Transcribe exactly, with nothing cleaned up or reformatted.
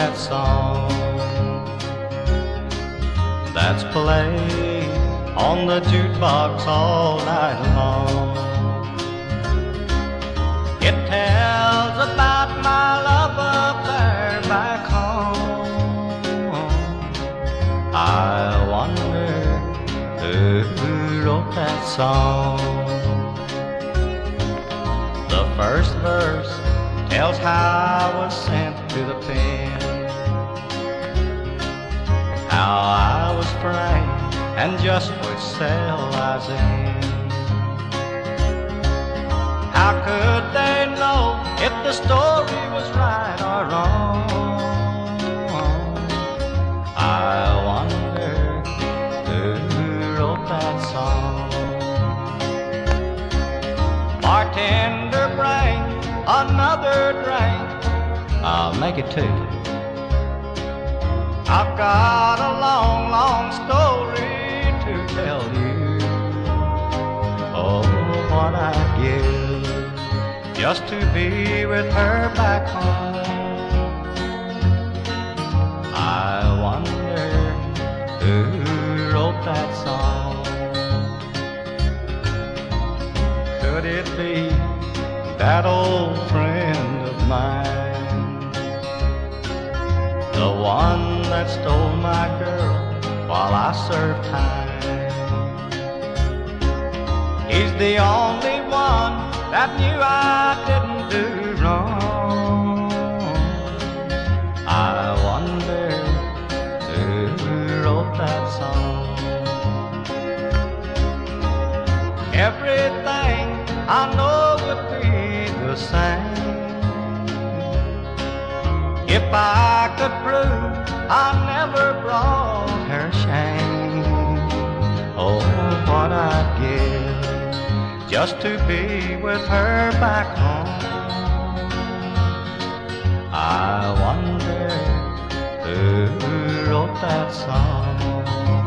that song that's played on the jukebox all night long. It tells about my love affair back home. I wonder who wrote that song. The first verse tells how I was sent to the pen, how I was framed and just would sell as in. How could they know if the story was right or wrong? I wonder who wrote that song. Bartender, bring another drink. I'll make it two. I've got a long, long story to tell you. Oh, what I'd give just to be with her back home. I wonder who wrote that song. Could it be that old friend of mine, the one that stole my girl while I served time? He's the only one that knew I didn't do wrong. I wonder who wrote that song. Everything I know would be the same if I could prove I never brought her shame. Oh, what I'd give just to be with her back home. I wonder who wrote that song.